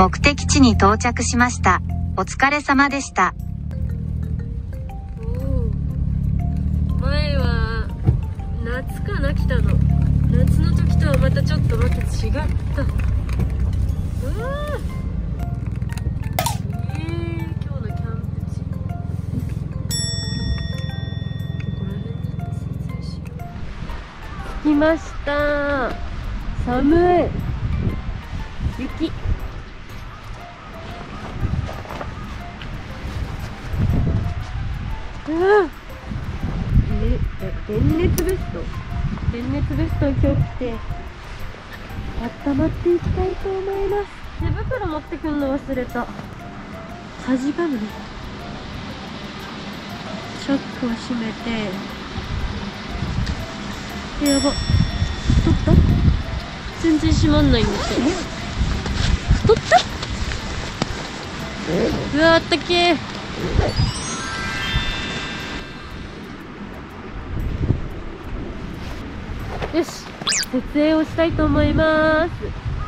目的地に到着しました。お疲れ様でした。 前は夏かな来たの。夏の時とはまたちょっとまた違った。うわ今日のキャンプ地、ここら辺で撮影しよう。来ました。寒い。雪。電熱ベストを今日着て温まっていきたいと思います。手袋持ってくるの忘れた。かじかむね。チャックを閉めて、やば、取った？全然閉まんないんですよ。取った？うわ、あったけー。よし、設営をしたいと思います。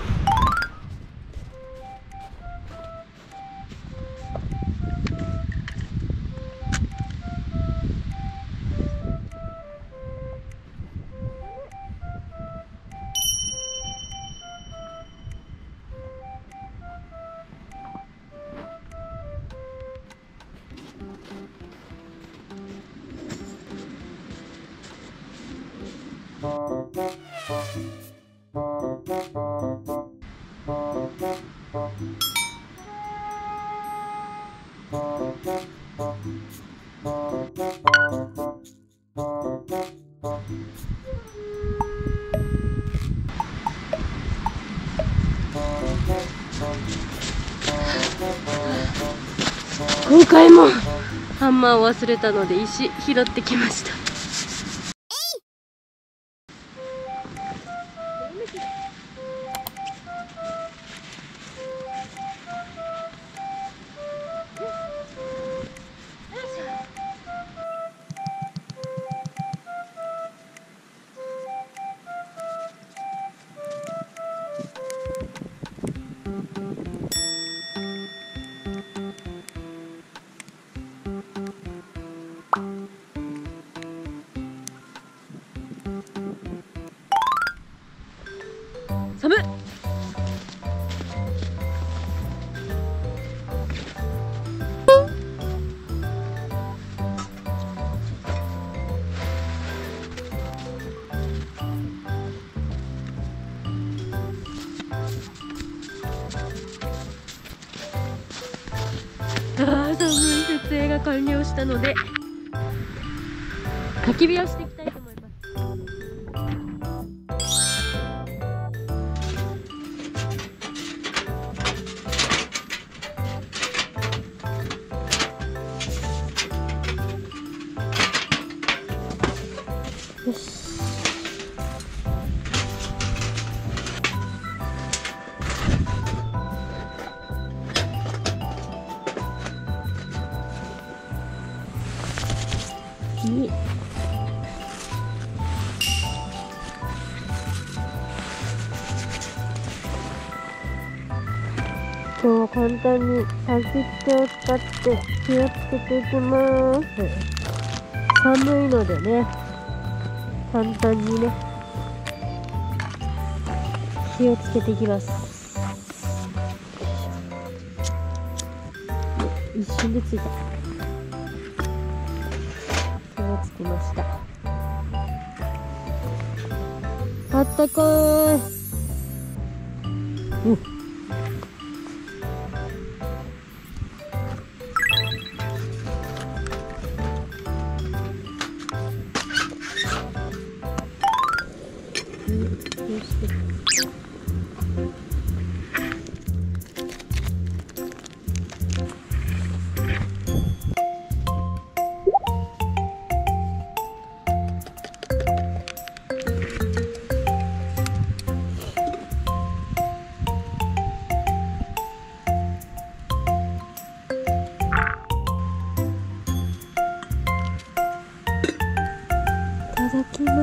今回もハンマーを忘れたので石拾ってきました。寒っ。寒い。設営が完了したので焚き火をしていきたいと思います。よし。今日は簡単に焚き火を使って火をつけていきます。寒いのでね、簡単にね火をつけていきます。一瞬でついた。火をつけました。あったかーい。いただきます。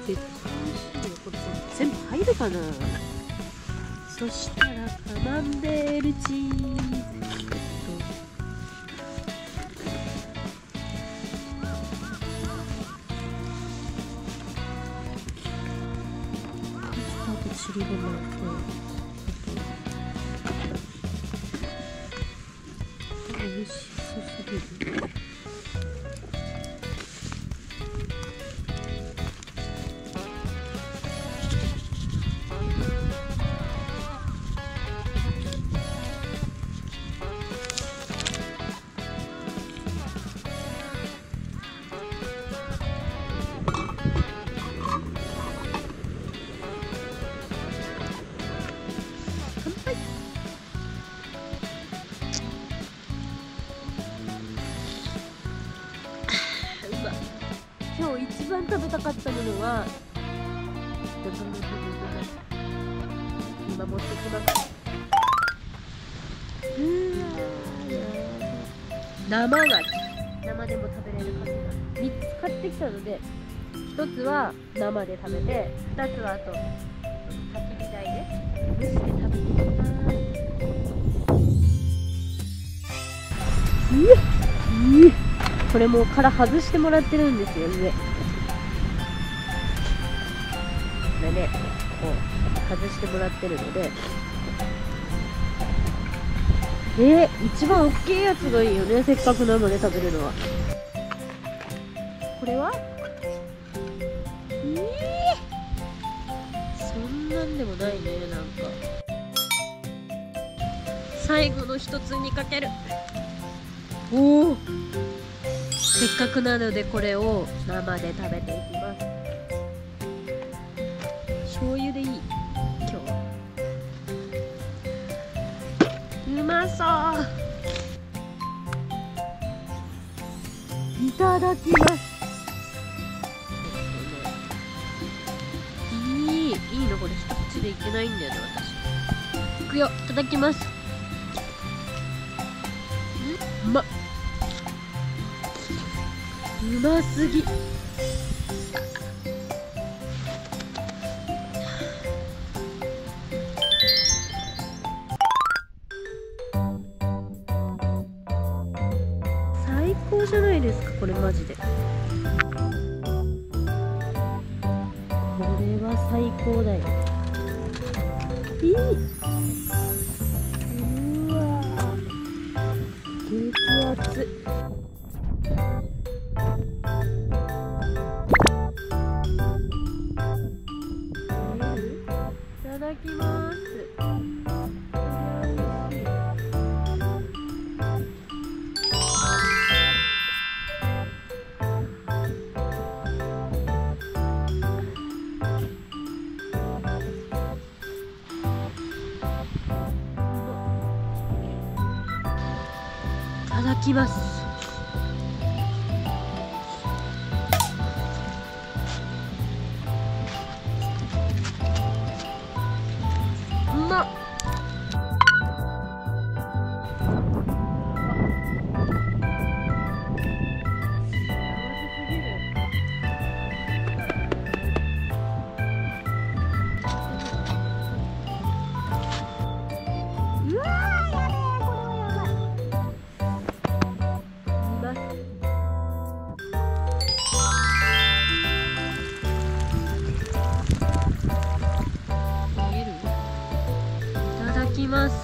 絶対美味しいよ。これ全部入るかな。そしたらカマンベールチーズ。チリゴマ美味しそうすぎる。今日一番食べたかったものは今持ってきます。生ガキ、生でも食べれるかきが3つ買ってきたので、1つは生で食べて、2つはあと焚き火台で蒸して食べてみます。これもう殻外してもらってるんですよ、上。これね、こう外してもらってるので、一番大きいやつがいいよね、せっかく生で食べるのは。これはそんなんでもないね。なんか最後の一つにかける。おお、せっかくなのでこれを生で食べていきます。醤油でいい、今日は。うまそう。いただきます。いいのこれ、一口でいけないんだよね、私。いくよ、いただきます。うまっ、うますぎ。最高じゃないですか、これマジで。これは最高だよ。うわー、激アツ。いただきます。いただきます。うまっ。いきます。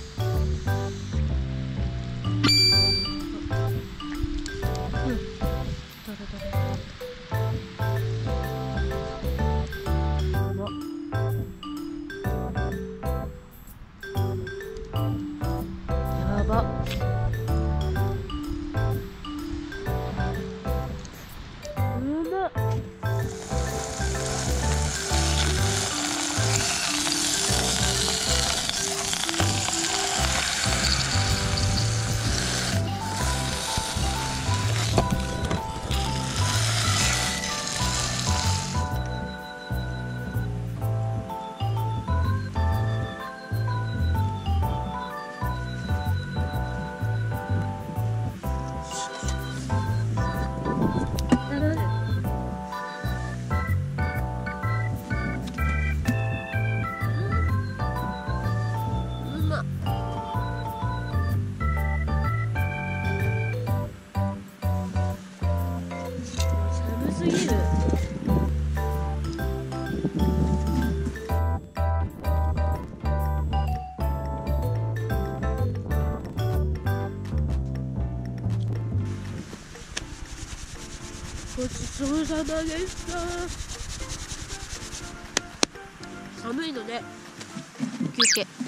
やば。うまっ。 すぎる。ごちそうさまでした。寒いので休憩。